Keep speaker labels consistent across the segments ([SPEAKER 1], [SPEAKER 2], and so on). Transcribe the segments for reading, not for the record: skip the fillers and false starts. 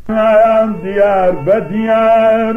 [SPEAKER 1] ديار بديار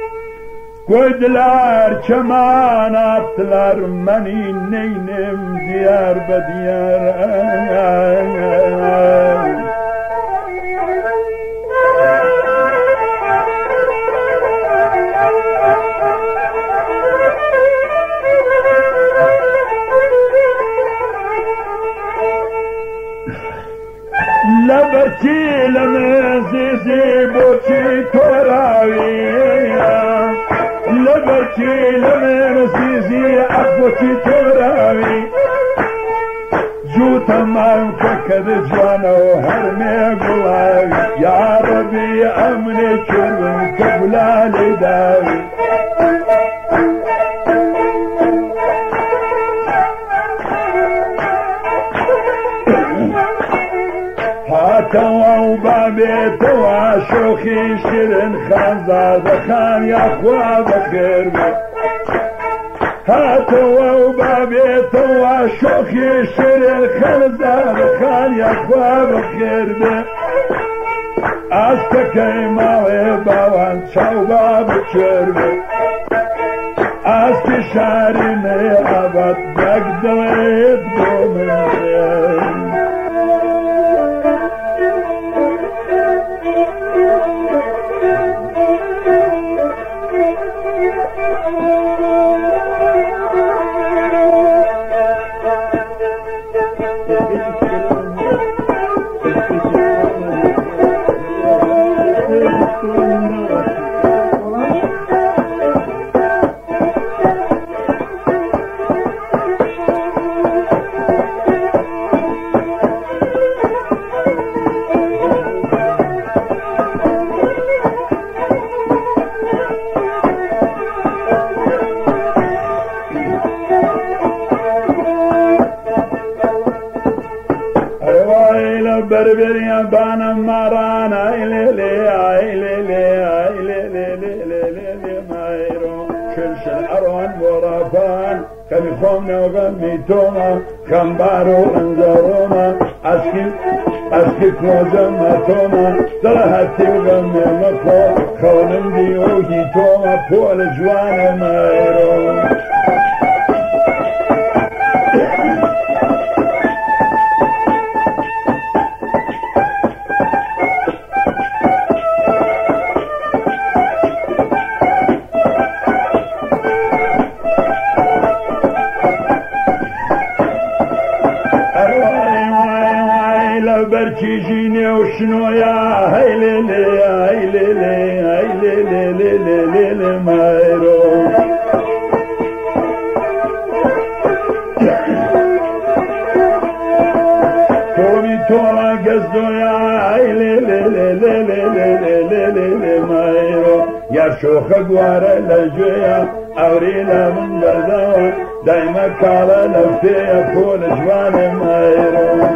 [SPEAKER 1] كودلار كماناتلار مني نينم ديار بديار لبرتي لمزيزي بوتي توراوي لبرتي لمزيزي أبوتي توراوي جوتا ما مفكد جوانا وهرمي قلاوي يا ربي أمني كرم كبلالي داوي هاتوا وبابي توا شوخي شرن خزاد خان يا اخوا بخير هاتوا وبابي توا شوخي شرن خزاد خان يا اخوا بخير استكي مالي باوان شوبا بشرب استشاريني ابد بقدريت بومن بربريا بانا مارانا إلي مايرو شلشل أروان ورافان كمي خومنا وغمي توما خمبارو انزاروما أسكي كوزما توما طلعتي وغمي مكو خونم ديوهي توما بول جوانا مايرو بركي جيني وشنو يا هيلي مايرو تومي توما قصدو يا هيلي مايرو يا شوخ قوارا لجويا أوريلا من بردوا دايما كالا لفتيا فول جوان مايرو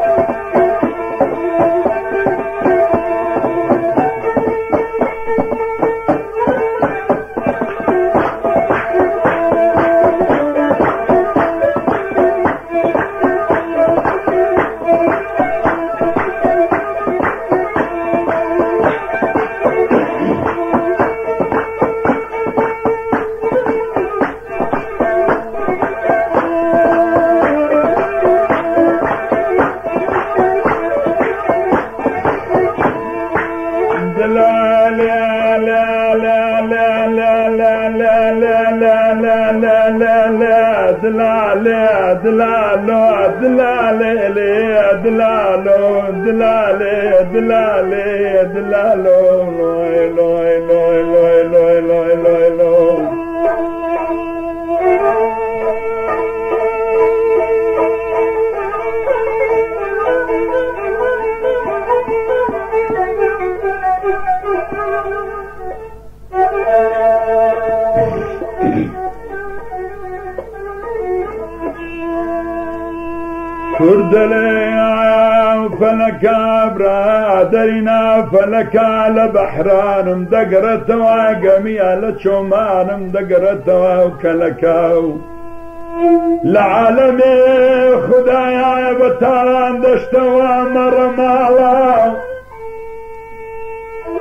[SPEAKER 1] كردلي فلكا برادرنا فلكا لبحران مدقرة وقمية لشومان مدقرة وكلكاو لعالمي خدايا بتان دشتوا مرمالا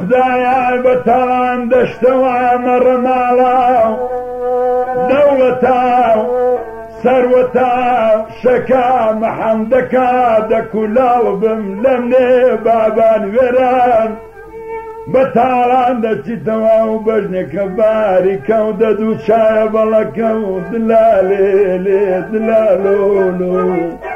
[SPEAKER 1] خدايا بتران دشتوا مر مالا دولتا سروتا شكا محمدكا دكولاو بملمني بابان ويران بتاران دشتوا وبجنك باركا وددو شاي بلكا ودلالي دلالولو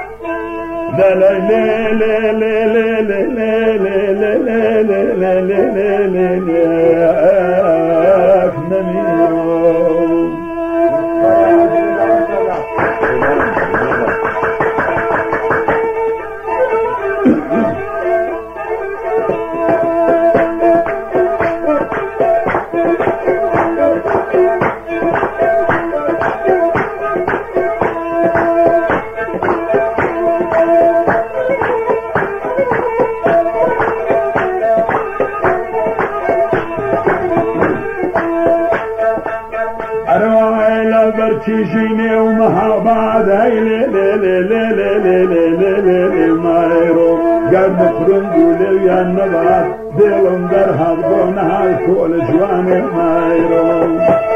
[SPEAKER 1] تيجيني ومهاباد هاي لي لي لي لي لي لي لي لي لي مايرو قال مقرن قولي يا النبات ديلهم درهب قونها الكول جواني مايرو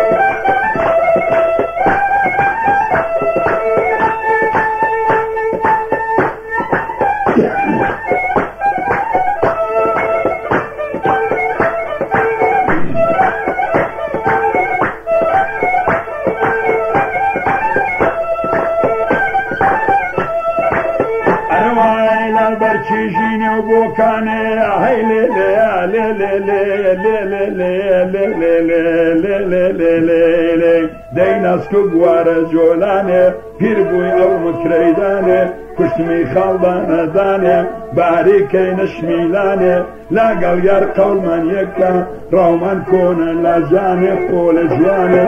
[SPEAKER 1] تيجيني وبوكاني هاي لي لي لي لي لي لي لي لي لي لي ديناس كبوار جولاني بيربوي او مكريداني كشمي خالدان داني باريكي نشميلاني لا قال يار قول من يكا رومان كون لا جاني قول جواني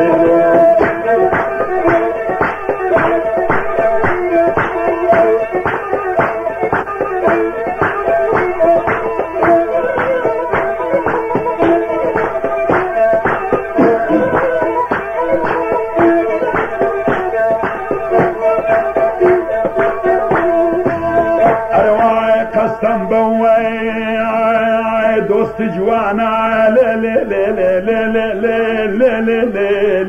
[SPEAKER 1] دوست جوانا لي لي لي لي لي لي لي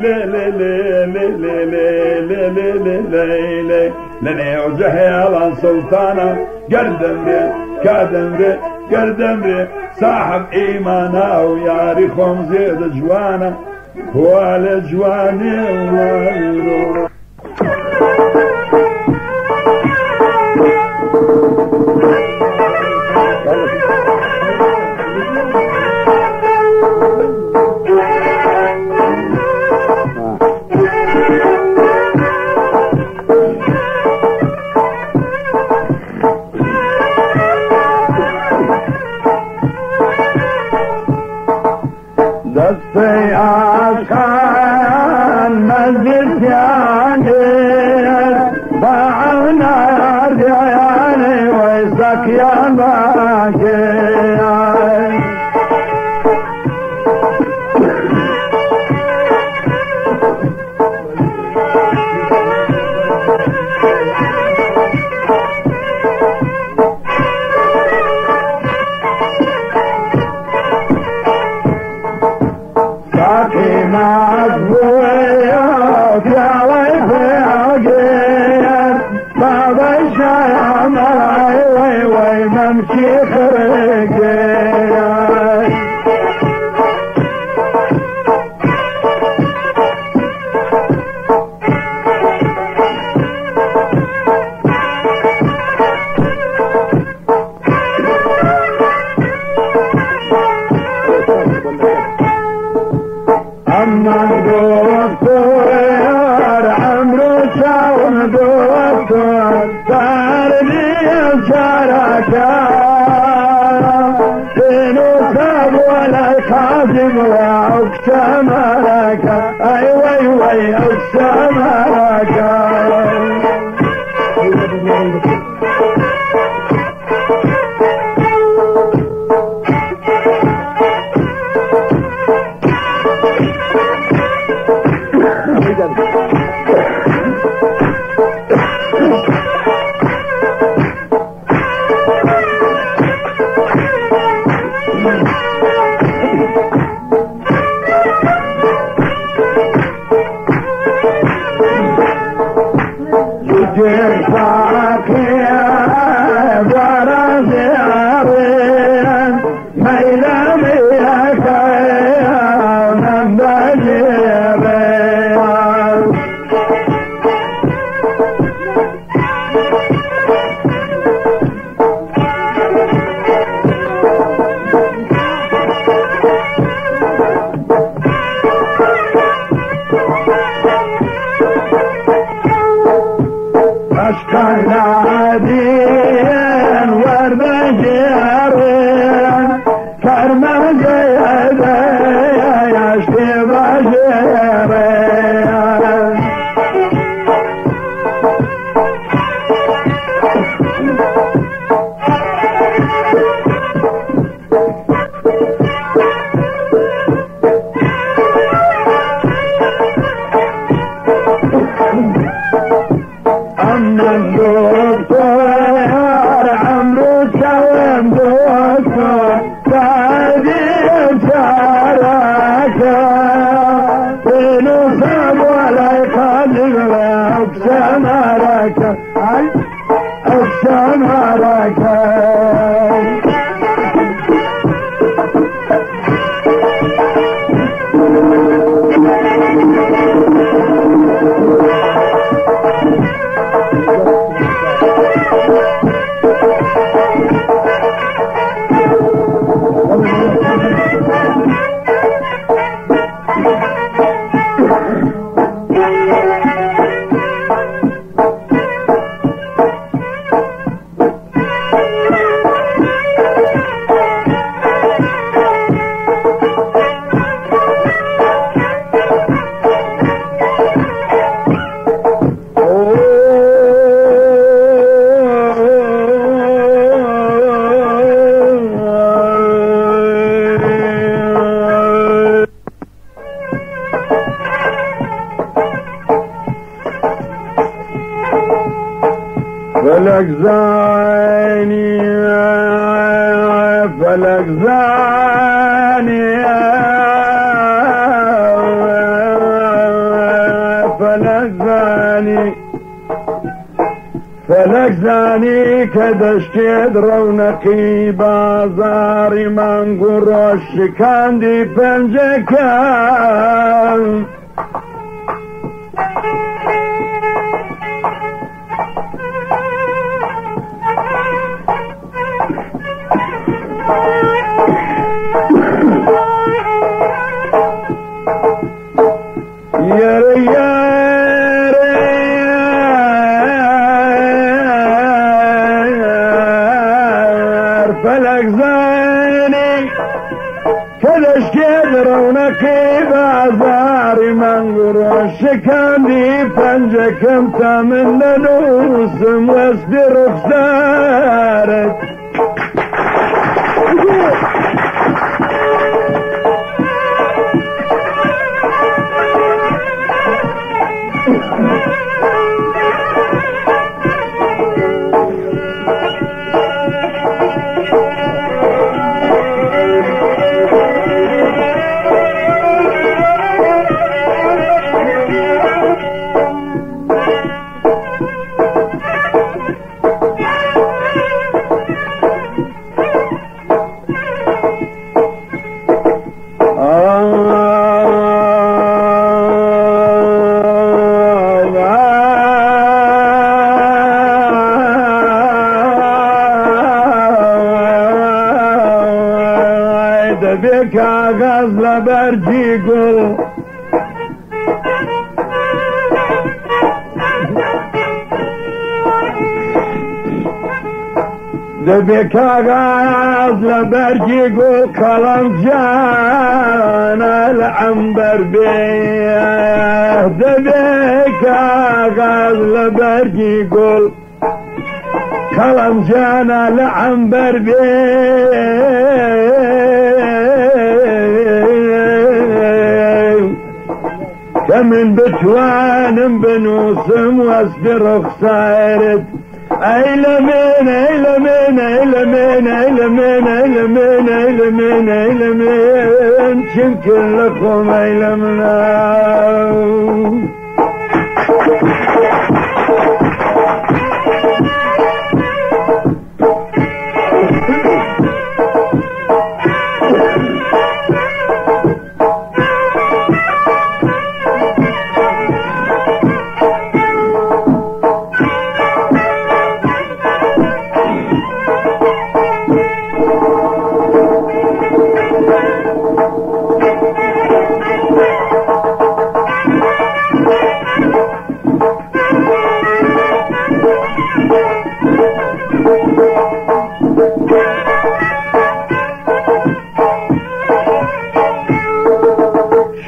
[SPEAKER 1] لي لي لني وجهي سلطانا قردمري كادمري قردمري صاحب ايمانا وياري خم زيد جوانا هو الجواني وغيره دستي عشان نزلت يعني باعنا رجعاني ويسك يا باكي خلادين ورد جيرين كرم زيادة يشتي بجيرين أما الدكتور عمرو سوم دكتور تعذيب شاركه بنصب ولا يخلق أقسام حركة أقسام حركة فلك زاني فلك زاني فلك زاني فلك زاني كدشت رونقي بازاري من قروش كاندي بنجكان فلك زاني كدش رونقي بازاري من قروش كاندي بنجكم تمن نوسم واصبر خسارك بك غزل برجيقو دبك غزل برجيقو قلم جانا العنبر بيه دبك غزل برجيقو قلم جانا العنبر بيه كمن بتوان بنوسم واصبر خسارت ايلمين ايلمين ايلمين ايلمين ايلمين ايلمين ايلمين يمكن لكم ايلمنا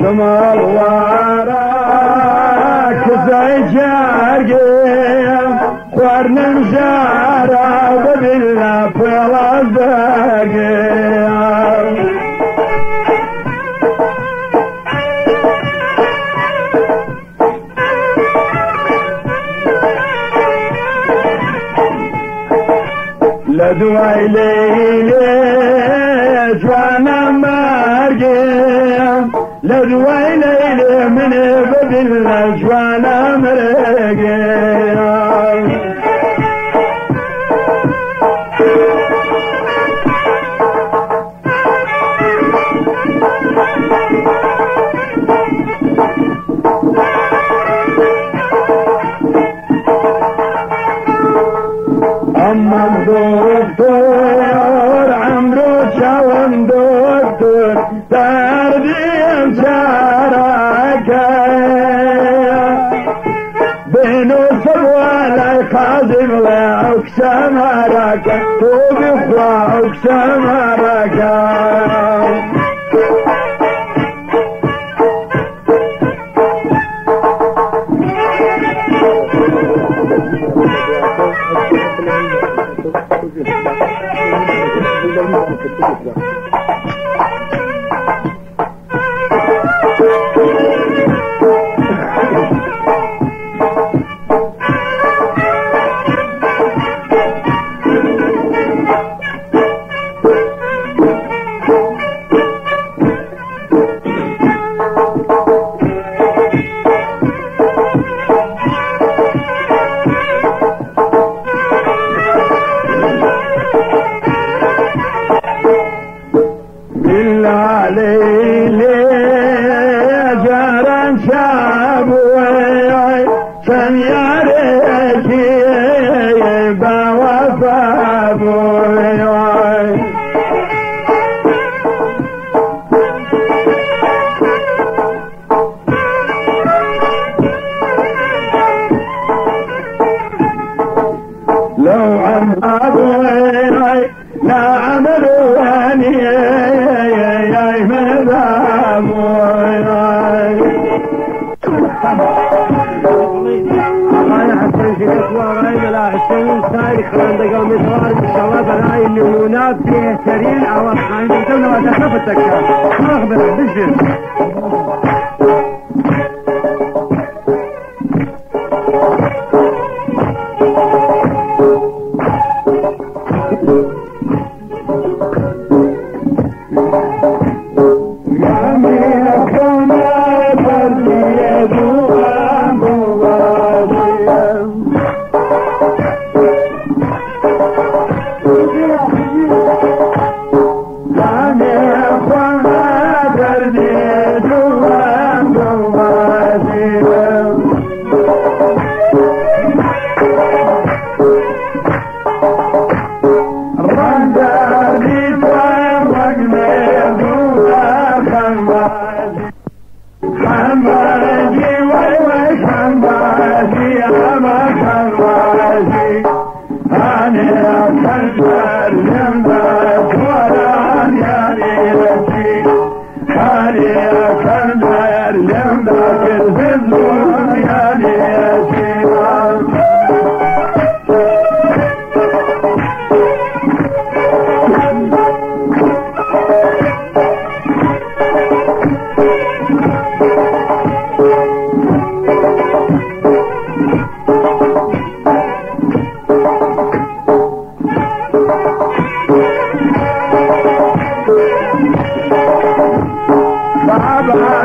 [SPEAKER 1] وراك زي جارقين ورن مزارة وبالله في الأفاقين لدواي ليلي جوانا مرقين لدواي ليلي من بدل جوانا مرقين أما الدكتور عمرو شاون دكتور ترديم شاركة بينو سبوالا خازم لعوك سماركة توبي خواوك سماركة
[SPEAKER 2] Bye-bye.